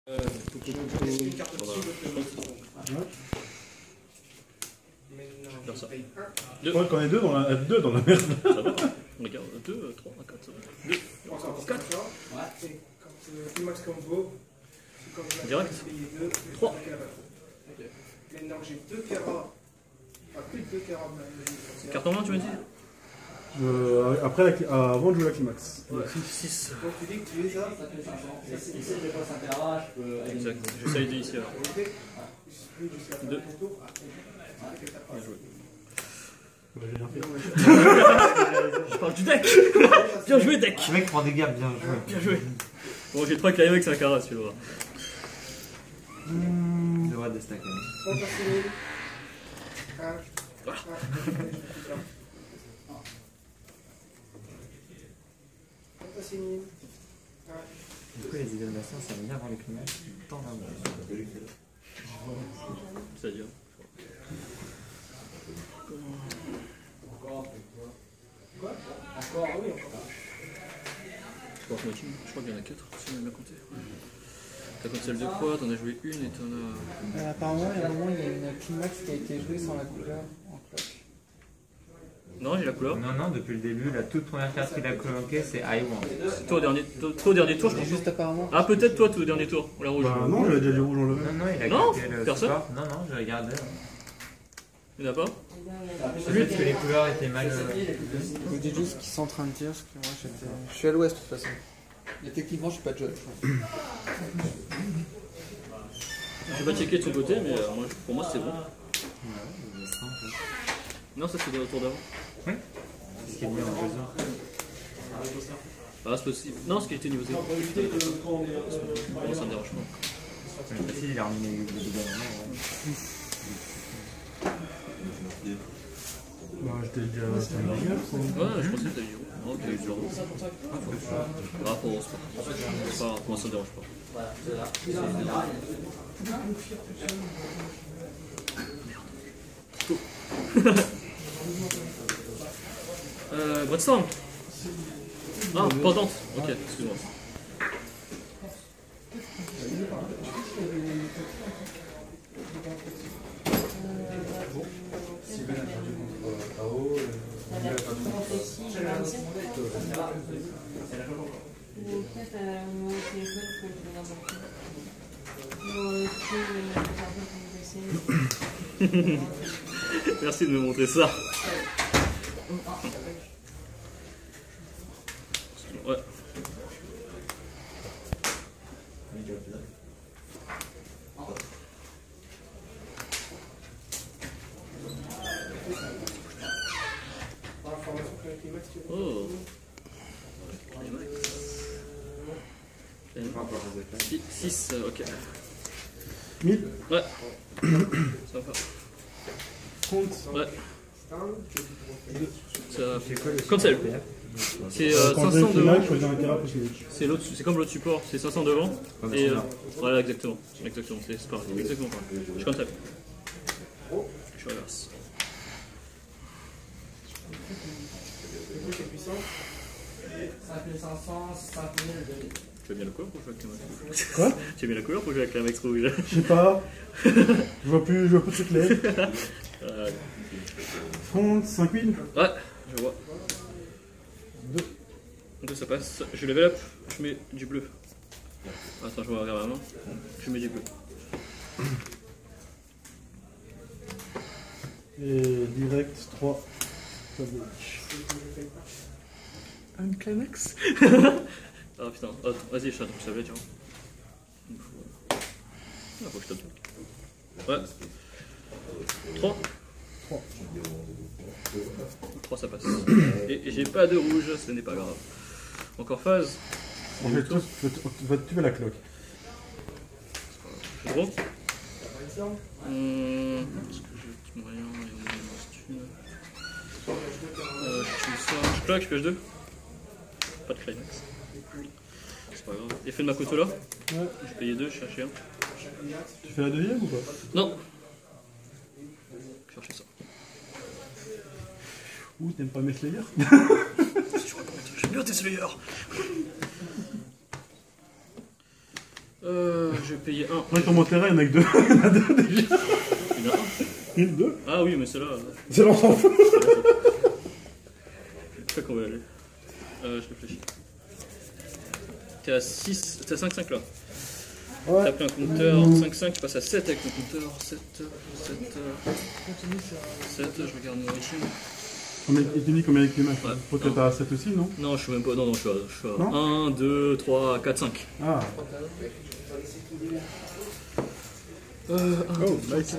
Une carte dessus, Faire ça. Ouais, quand on est deux dans la merde. Ça va. Regarde, 2, 3, 4, ça va. 2, encore 4. Et quand max combo, Direct. 3. Maintenant j'ai 2 carats. Plus de 2 carats. Carte en main, tu m'as dit Après, avant de jouer la climax. Ouais. 6. Donc tu dis que tu es ça. Si je passe un terrain, je peux. Exact. J'essaye d'ici alors. 2. Bien joué. Je parle du deck. Bien joué, deck. Le mec prend des gaps, bien joué. Bien joué. Bon, j'ai 3 climax, c'est un carat, tu le vois. Je devrais déstacker. On passe les 1. On passe les 1000. Du coup, les évaluations, ça veut bien avoir les climax. Tant d'un C'est-à-dire Quoi encore, oui, encore. Je crois qu'il y en a 4, si on a bien compté. T'as compté celle de quoi? T'en as joué une et t'en as. Apparemment, il y a un moment, il y a une climax qui a été jouée sans la couleur en cloque. Non, j'ai la couleur. Non, depuis le début, la toute première carte qu'il a coloquée, c'est I Want. Toi au dernier tour, je pense. Juste apparemment. Ah, peut-être toi, au dernier tour, la rouge. Bah non, j'avais déjà du rouge en levé. Non, il a Non, claqué le personne. support. Non, j'ai regardé. Il n'y en a pas? Peut-être que les couleurs étaient mal. Je vous dis juste ce qu'ils sont en train de dire, parce que moi je suis à l'ouest de toute façon. Et techniquement, je suis pas judge. J'ai pas checké de son côté, mais pour moi c'était bon. Non, ça c'était au tour d'avant. Oui. C'est ce qui est bien en besoin. Ah, c'est possible. Non, ce qui était niveau 0. Bon, ça me dérange pas. C'est facile, il a remis les dégâts. Bah, j'étais déjà à 5 dégâts. Ouais, je pensais que t'avais eu. Non, t'as eu du zéro. Ah, pour c'est pas grave, moi ça me dérange pas. Merde. Brainstorm. Ah, pendante. Ok, excuse-moi. Merci de me montrer ça. Ouais. Oh. 6, ok. 1000. Ouais. Ça va. Compte. Ouais. Cancel. C'est 500 devant. C'est comme l'autre support, c'est 500 devant. Et voilà, exactement. Exactement, c'est pareil. Exactement pareil. Je cancel. Je reverse. C'est puissant. 5500, 5000. Tu as bien la couleur pour jouer avec la max rouge? Quoi? Tu as bien la couleur pour jouer avec la max rouge? Je sais pas. Je vois plus très clair. Front, 5000. Ouais, je vois. 2, ça passe. Je level up, je mets du bleu. Attends, je regarde la main. Je mets du bleu. Et direct 3. Un climax. Ah putain, oh, vas-y, je savais, tiens. Ah, faut que je tape. Ouais. 3. 3, ça passe. Et j'ai pas de rouge, ce n'est pas grave. Encore phase. En fait, tu vas la cloque. Je drop. Est-ce que j'ai moyen? Je tue ça. Je cloque, je pêche 2. Pas de climax. C'est pas grave. Effet de Makoto là. Ouais. J'ai payé 2, je cherchais un. Tu fais la deuxième ou pas? Non. Je cherchais ça. Ouh, t'aimes pas mes Slayer? J'aime bien tes Slayer. Je vais payer 1. Ouais, sur mon terrain, il y en a que deux. Il y en a deux déjà. Il y en a un. Une, deux. Ah oui, mais c'est là. C'est là, on s'en fout. Je sais qu'on va y aller. Je réfléchis. T'es à 6, t'es à 5-5 là. Ouais. T'as pris un compteur 5-5, tu passes à 7 avec ton compteur. 7, je regarde mon rating. Il te dit combien avec les matchs? Ouais. Je crois que t'as à 7 aussi, non? Non, je suis même pas. Non, je suis à Non 1, 2, 3, 4, 5. Ah. 1, Oh, nice.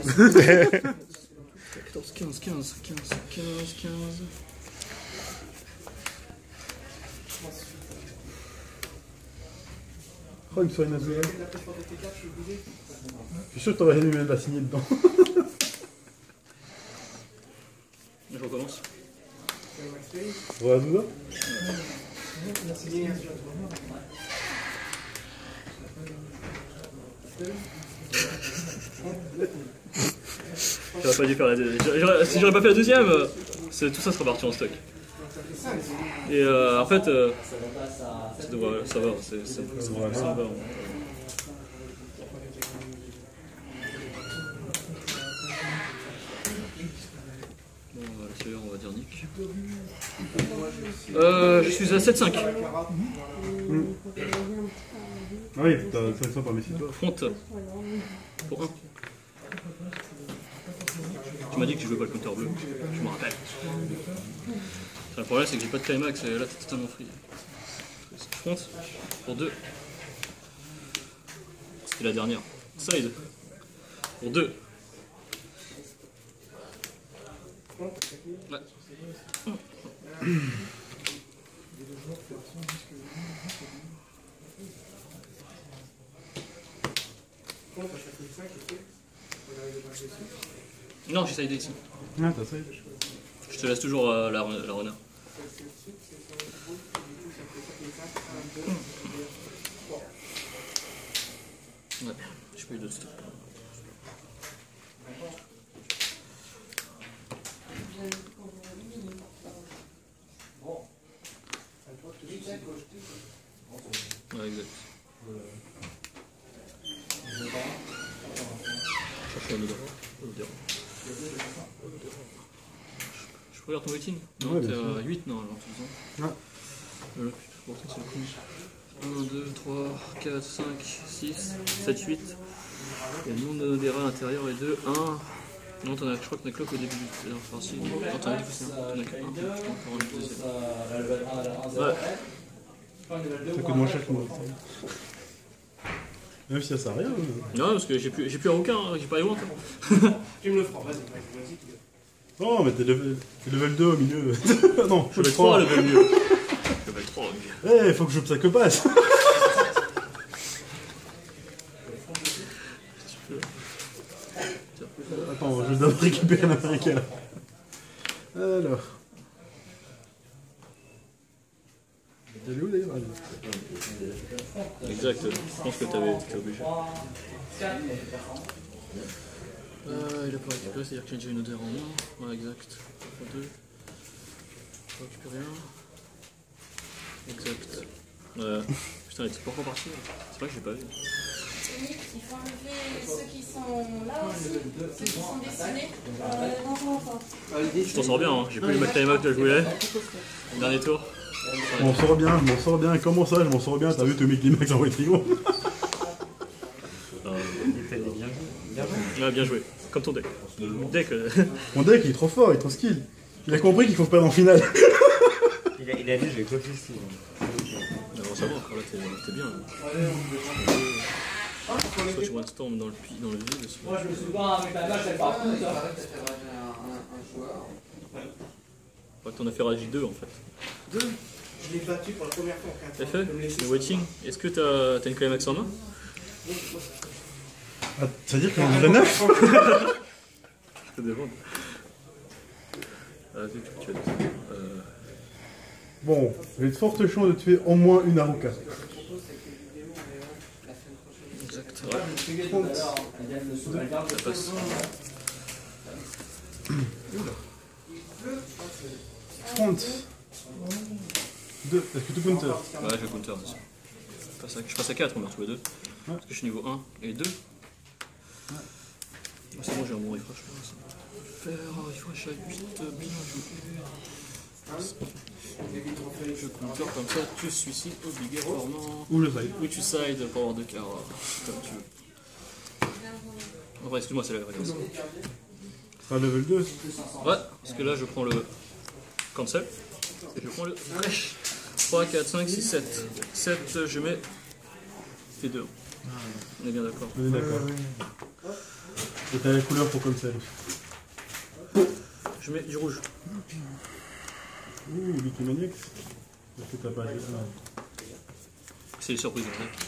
14, 15. Oh, une soirée naturelle. Je suis sûr que t'aurais aimé la signer dedans. Je recommence. Voilà, Douda. J'aurais pas dû faire la deuxième. Si j'aurais pas fait la deuxième, tout ça serait parti en stock. Et en fait, ça va, ça va. Bon, celui-là, on va dire Nick. Je suis à 7-5. Ah oui, t'as 500 par Messi. Front. Pour 1. Tu m'as dit que tu jouais pas le compteur bleu. Je me rappelle. Le problème, c'est que j'ai pas de climax et là, t'es totalement free. Front. Pour 2. C'était la dernière. Side. Pour 2. Ouais. Non, j'ai sidé ici. Ah, t'as ça. Je te laisse toujours la runner. Ouais, je peux eu d'autres stops. Ouais, exact. Cherche un odeur. Je peux regarder ton rating? Non, ouais, t'es à 8, non, alors tu le sens. Ouais. Pourtant, c'est le coup. 1, 2, 3, 4, 5, 6, 7, 8. Il y a le nombre d'erreurs à l'intérieur et 2, 1. Non, je crois que t'en as que au début du. Enfin, si. Non, t'en as dit que c'est un. T'en as que 1. Encore un deuxième. Ouais. Ça coûte moins cher que moi. Même si ça sert à rien. Non, parce que j'ai plus à aucun, j'ai pas les ventes. Tu me le feras, vas-y. Non, mais t'es level 2 au milieu. Non, Je vais 3 le mieux. Je vais 3 au mieux. Eh, faut que je ça que passe. Attends, je dois récupérer l'américain. Alors. Elle est où d'ailleurs? Exact, je pense que t'étais obligé. Il a pas récupéré, c'est-à-dire que j'ai déjà une odeur en main. Ouais, exact. 2. Je récupère rien. Exact. Putain, les petits pourquoi partis. C'est vrai que j'ai pas vu. Il faut enlever ceux qui sont là aussi, ceux qui sont dessinés. Je t'en sors bien, hein. J'ai pas eu ma time-out que je voulais. Dernier tour. Je m'en sors bien. Comment ça, je m'en sors bien? T'as vu, tu mets Climax en vrai frigo? Ouais, bien joué. Comme ton deck. Mon deck, il est trop fort, il est trop skill. Il a compris qu'il faut perdre en finale. Il a dit, je vais copier ici. Alors, ça va, encore là, t'es bien. Soit tu one-storm dans le vide. Moi, je me souviens avec la vache, elle part tout. Ouais, t'en as fait Rage 2 en fait. 2. Je l'ai battu pour la première fois en 4 T'as fait le waiting. Est-ce que t'as une climax en main? Ah, ça veut dire qu'on est 9? Je te demande. Tu Bon, j'ai de fortes chances de tuer au moins une Haruka. exact. Ouais. Ça passe. 30. 2. Est-ce que tu counter? Ouais, je vais counter. Je passe à 4, on meurt tous les deux. Parce que je suis niveau 1 et 2. C'est bon, j'ai un bon refresh. Il faut achat 8, bien joué. Je compteur comme ça, tu suicides obligatoirement. Ou le side. Ou tu side pour avoir 2 carats, comme tu veux. Enfin, excuse-moi, c'est la réponse. C'est un level 2. Ouais, parce que là je prends le cancel. Et je prends le fresh. 3, 4, 5, 6, 7. 7, je mets les 2. On est bien d'accord. On est d'accord. Et t'as la couleur pour cancel. Je mets du rouge. Ouh, Mickey Maniacs. Est-ce que t'as pas acheté ça? C'est les surprises.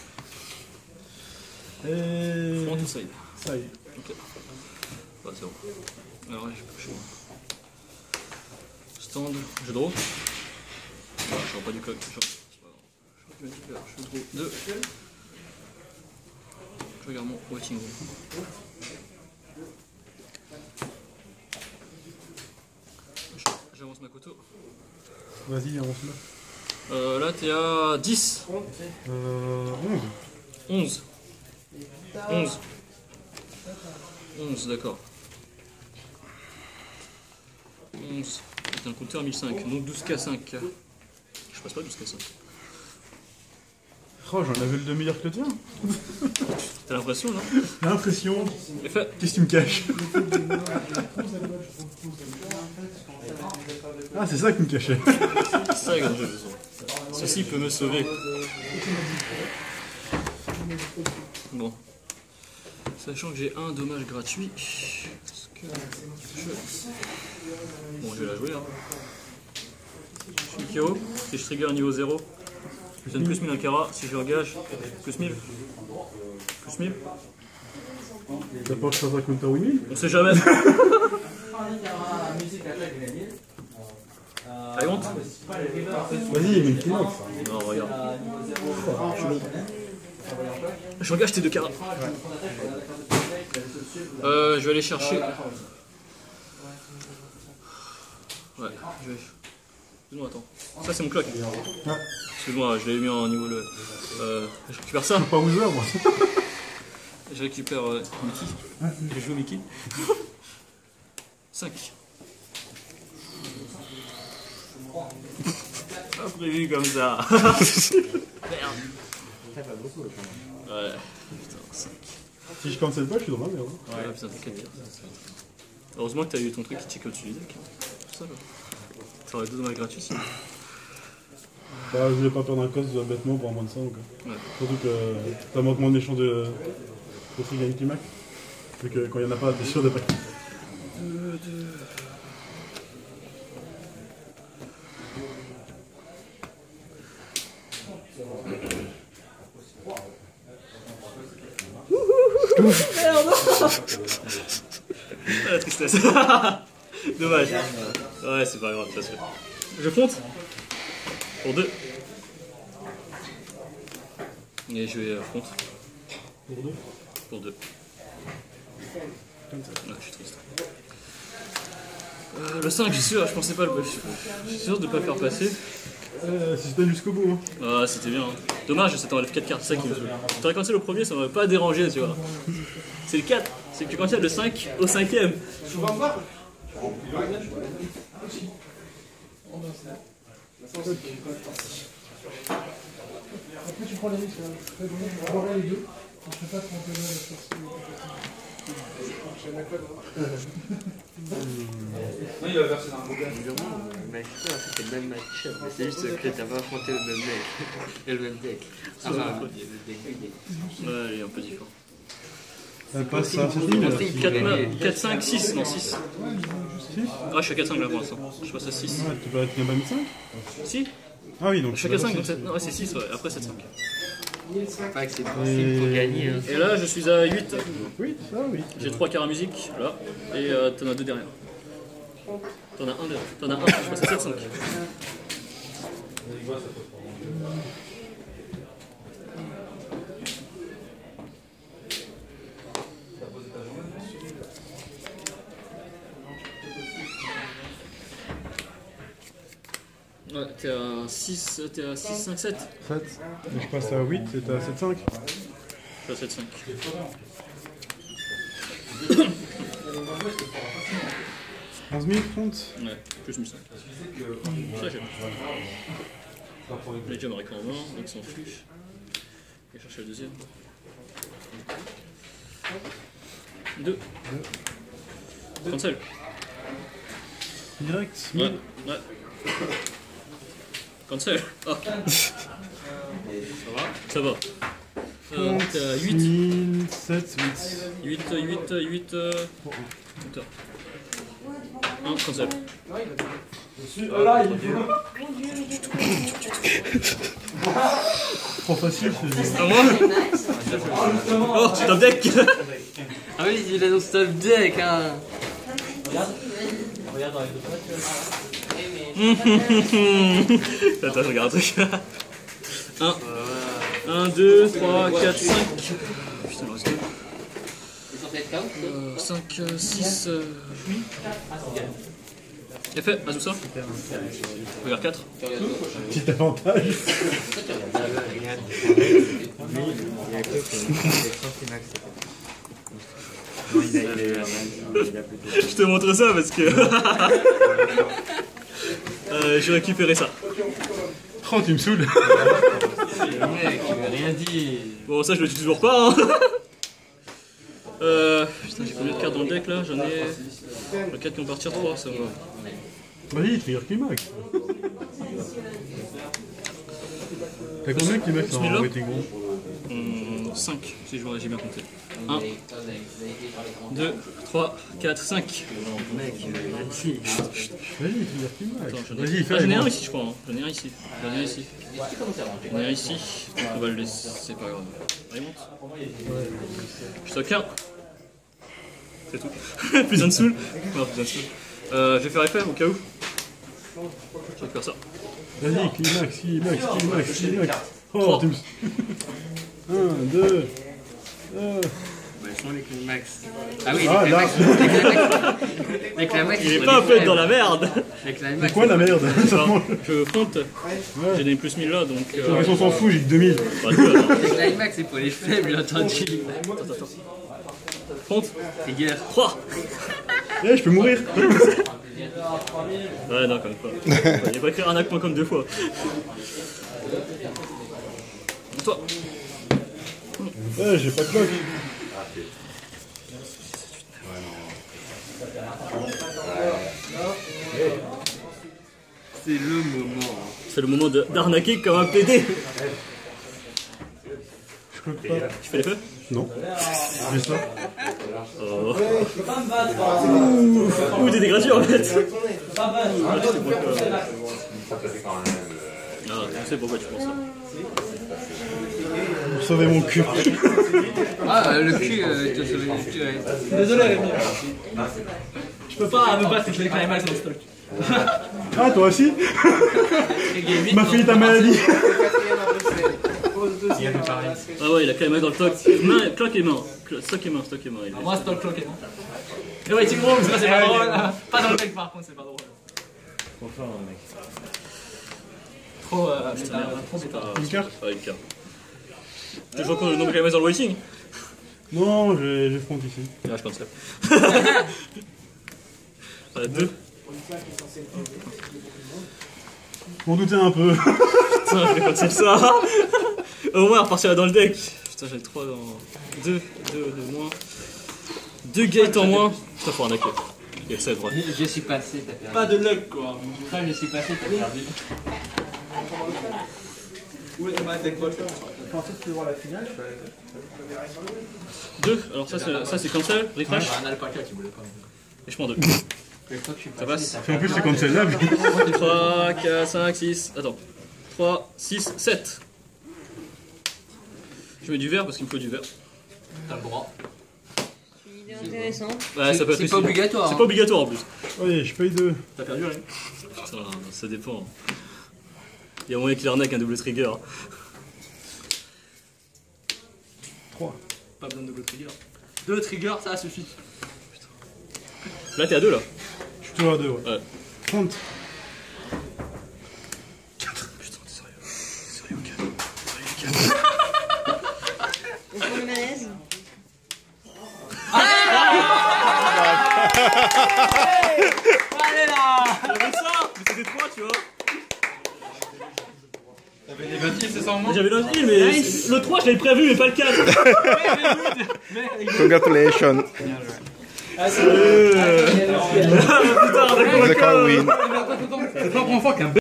Et... Front ou side? Side. Ok. Bah, c'est bon. Alors là, j'ai plus stand, je draw. Ah, je sors pas du coq. Je draw 2. Je regarde mon waiting room. J'avance ma couteau. Vas-y, avance-le. Là, t'es à 10. 11. 11. 11, d'accord. 11. C'est un compteur à 1005. Donc 12K5. Je passe pas 12K5. Oh, j'en avais le 2 meilleur que le tien. T'as l'impression, non? L'impression. Effet. Qu'est-ce que tu me caches? Ah, c'est ça qui me cachait. C'est ça que j'ai besoin. Ceci peut me sauver. Bon. Sachant que j'ai un dommage gratuit. Parce que bon, je vais la jouer. Hein. Je suis KO. Si je trigger un niveau 0, je donne plus 1000 Alcara. Si je engage, plus 1000. Plus 1000. T'as pas que ça va counter win? On sait jamais. I want. Vas-y, mais qui non? Non, regarde. Je engage tes 2 carats. Je vais aller chercher. Ouais, je vais. Excuse-moi, attends. Ça, c'est mon clock. Excuse-moi, je l'ai mis en niveau le. Je récupère ça. Pas Woozer, moi. Je récupère Mickey. Je joue Mickey. 5. Pas prévu comme ça. Merde. Ouais. Putain, 5. Si je cancel pas, je suis dans la merde. Ouais, putain, t'inquiète. Heureusement que t'as eu ton truc qui check au-dessus du deck. C'est ça, là. T'aurais 2 dommages gratuits sinon. Bah, je voulais pas perdre un cost bêtement pour un moins de 100. Donc. Ouais. Surtout que t'as manquement d'échange de Free Game Climax. Vu que quand il y en a pas, t'es sûr de pas. 2. Merde. La tristesse. Dommage. Ouais, c'est pas grave, ça se fait. Je fonte. Pour 2. Et je vais front. Pour 2. Pour 2. Ouais, je suis triste. Le 5, je pensais pas le buff. Je suis sûr de ne pas le faire passer. Si c'était jusqu'au bout. Hein. Ah, c'était bien. Hein. Dommage, ça t'enlève 4 cartes, c'est ça qui me saoule. T'aurais cancellé le premier, ça m'aurait pas dérangé, tu vois. C'est le 4, c'est que tu cancelles le 5 au 5ème. Tu vas voir. Après tu prends les risques, je prendrai les deux. Je ne sais pas comment on peut la sortie. Non, il va verser dans un bouquin. Mais c'est le même match-up, mais c'est juste que t'as pas affronté le même mec. Et le même deck. Ah, il y a le deck. Ouais, il est un peu différent. Pas ça, c'est 4, 5, 6, non 6. Ah, je suis à 4, 5 là pour l'instant. Je passe à 6. Ouais, tu peux être bien 5. Si, Ah oui, donc je suis à 4, 5, donc 7. Non, ouais, c'est 6, ouais. Après 7, 5. C'est pas que c'est possible pour gagner. Hein. Et là, je suis à 8. Oui, ça, oui. J'ai 3 carats musique, là. Et t'en as 2 derrière. T'en as un derrière. T'en as un, je passe à 7, 5. Ouais, t'es à 6, 5, 7. 7. Et je passe à 8 et t'es à 7, 5. Je suis à 7-5. « 11 000 compte. Ouais, plus 1005. Ça j'aime. J'ai déjà ma réclame en main, donc s'en fiche. Je vais chercher le deuxième. 2. Cancel. Direct. Ouais. Cancel. Ah. Ça va. T'as 8. 1000, 7, 8. 8. 1, cancel. Trop facile, c'est À moi. Oh, c'est top deck. Ah oui, il annonce top deck, hein. Regarde dans les deux. Attends, je regarde un truc. 1, 2, 3, 4, 5. Putain, il reste 2. 5, 6. Effet, Azusa. Regarde 4. petit avantage. Je te montre ça parce que. J'ai récupéré ça. Oh, tu me saoules. Le mec, il veut rien dire. Bon, ça je le dis toujours pas. Hein. Putain, j'ai combien de cartes dans le deck là? J'en ai. 4 qui vont partir, 3, ça va. Vas-y, trigger climax. T'as combien de climax en waiting room? 5, si j'ai bien compté. 1, 2, 3, 4, 5. Mec, il veut rien dire. Vas-y, trigger climax. Vas-y, fais. J'en ai un ici, je crois. Hein. J'en ai un ici. J'en ai un ici. J'en ai un ici. On va le laisser, c'est pas grave. Allez, monte. Je stocke un. C'est tout. Plus un de soul. Non, plus un de soul. Je vais faire effet au cas où. Je récupère ça. Vas-y, climax. Oh, tu me... 1, 2... Ils sont les climax. Ah oui, Ah, là. les climax. Il est pas un peu dans la merde. Les climax. C'est quoi la merde? Alors, je fronte. J'ai donné plus 1000 là donc. On s'en fout, j'ai que 2000. Bah, deux, alors. Les climax, c'est pour les faibles, j'ai entendu. Fronte. Trigger. 3. Eh, je peux mourir. Ouais, non, quand même pas. Il va écrire un acte comme 2 fois. Toi. Ouais, j'ai pas de bloc. C'est le moment. C'est le moment d'arnaquer comme un PD. Je peux pas. Tu fais les feux? Non. J'ai ça. Oh. Ouh, des dégradures en fait. Ah, je sais pourquoi tu penses ça. Pour sauver mon cul. Ah, le cul, te sauver le cul, ouais. Désolé, Rémi. Je peux pas me battre avec les climax dans le stock. Ah, toi aussi? M'a fait ta maladie. Ah ouais, il a quand même dans le stock. Clock et main. Stock et main. Moi, stock clock et non. Et ouais, Tigre, ça c'est pas drôle. Pas dans le deck par contre, c'est pas drôle. Trop fort, mec. Trop, putain, merde, trop bêta. Une carte? Ouais, une carte. Tu joues encore le nombre de dans le waiting? Non, j'ai front ici. Ah, je cancel. 2. On doutait un peu. Putain, je vais cancel ça. Au moins, repartir dans le deck. Putain, j'ai 3 dans. 2 de moins. 2 gates en moins. Putain, faut arnaquer. Il y a ça à droite. Je suis passé, t'as perdu. Pas de luck quoi. Quand je suis passé, t'as perdu. Où est ma deck watcher? En fait, tu veux voir la finale, 2. Alors, ça c'est cancel. Refresh. Un alpaca qui voulait pas. Et je prends 2. Ça passe. En plus, c'est comme celle-là. 3, 4, 5, 6. Attends. 3, 6, 7. Je mets du vert parce qu'il me faut du vert. T'as le droit. C'est intéressant. Ouais, ça peut être C'est aussi. pas obligatoire. C'est pas obligatoire en plus. Oui, je paye 2. T'as perdu rien. Putain, ça dépend. Il y a moyen qu'il arnaque un double trigger. 3. Pas besoin de double trigger. 2 triggers, ça suffit. Là, t'es à 2 là. Je suis toujours à 2, ouais. Ouais. 30. 4. Putain, t'es sérieux? Sérieux, 4. On peut le mettre Allez là. J'avais ça, mais c'était 3, tu vois. T'avais des 20 c'est sans moment. J'avais le 1, mais le 3, je l'avais prévu, mais pas le 4. Congratulations. Putain, The car win. C'est pas la première fois qu'un